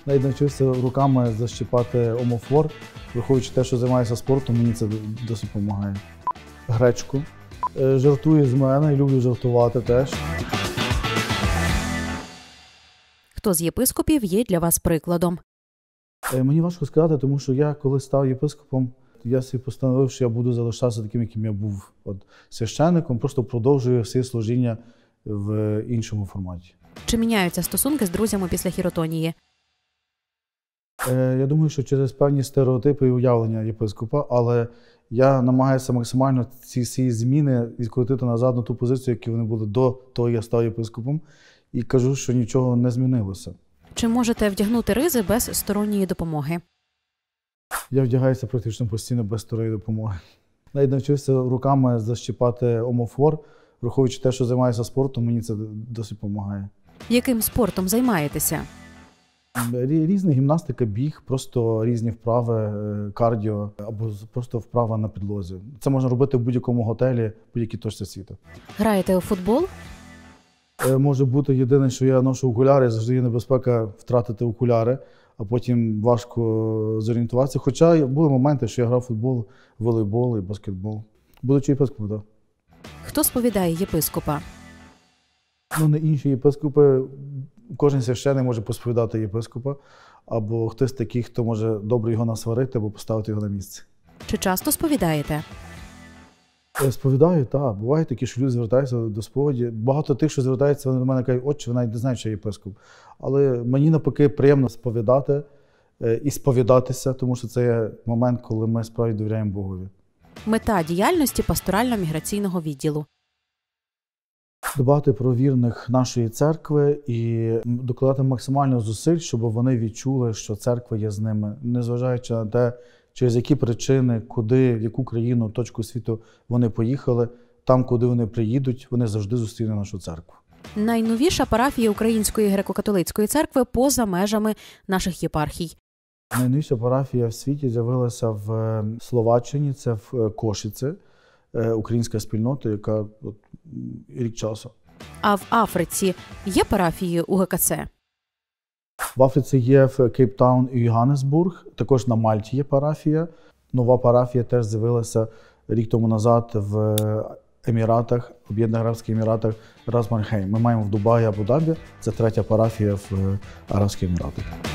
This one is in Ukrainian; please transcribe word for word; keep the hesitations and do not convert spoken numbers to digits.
Навіть навчився руками защіпати омофор, враховуючи те, що займаюся спортом, мені це досить допомагає. Гречку. Жартую з мене, люблю жартувати теж. Хто з єпископів є для вас прикладом? Мені важко сказати, тому що я, коли став єпископом, я собі постановив, що я буду залишатися таким, яким я був. От, священником, просто продовжую всі служіння в іншому форматі. Чи міняються стосунки з друзями після хіротонії? Я думаю, що через певні стереотипи і уявлення єпископа, але я намагаюся максимально ці всі зміни відкрутити назад на ту позицію, які вони були до того, як я став єпископом, і кажу, що нічого не змінилося. Чи можете вдягнути ризи без сторонньої допомоги? Я вдягаюся практично постійно без сторонньої допомоги. Навіть навчився руками защіпати омофор, враховуючи те, що займаюся спортом, мені це досить допомагає. Яким спортом займаєтеся? Різна гімнастика, біг, просто різні вправи, кардіо або просто вправа на підлозі. Це можна робити в будь-якому готелі, в будь-якій точці світу. Граєте у футбол? Може бути єдине, що я ношу окуляри, завжди є небезпека втратити окуляри, а потім важко зорієнтуватися. Хоча були моменти, що я грав в футбол, волейбол і баскетбол. Будучи єпископом, так. Хто сповідає єпископа? Ну, не інші єпископи. Кожен священник може посповідати єпископа, або хтось такий, хто може добре його насварити, або поставити його на місце. Чи часто сповідаєте? Сповідаю, так. Буває такі, що люди звертаються до сповіді. Багато тих, що звертаються, вони до мене кажуть, отче, ви навіть не знають, що я єпископ. Але мені навпаки приємно сповідати і сповідатися, тому що це є момент, коли ми справді довіряємо Богові. Мета діяльності пасторально-міграційного відділу. Дбати про вірних нашої церкви і докладати максимально зусиль, щоб вони відчули, що церква є з ними, незважаючи на те, через які причини, куди, в яку країну, точку світу вони поїхали, там, куди вони приїдуть, вони завжди зустрінуть нашу церкву. Найновіша парафія Української греко-католицької церкви поза межами наших єпархій. Найновіша парафія в світі з'явилася в Словаччині, це в Кошиці, українська спільнота, яка от, рік часу. А в Африці є парафії у ге ка це? В Африці є в Кейптаун і Йоганнесбург, також на Мальті є парафія. Нова парафія теж з'явилася рік тому назад в Еміратах, Об'єднаних Арабських Еміратах, Рас Аль Хейм. Ми маємо в Дубаї, Абу-Дабі, це третя парафія в Арабських Еміратах.